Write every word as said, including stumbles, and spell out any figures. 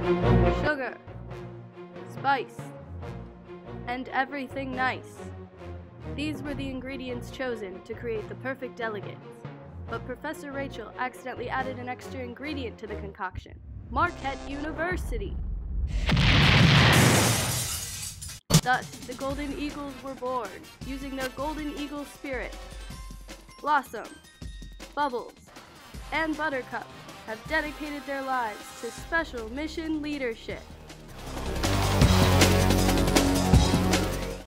sugar, spice, and everything nice. These were the ingredients chosen to create the perfect elegance. But Professor Rachel accidentally added an extra ingredient to the concoction: Marquette University. Thus, the Golden Eagles were born, using their Golden Eagle spirit. Blossom, Bubbles, and Buttercup have dedicated their lives to special mission leadership.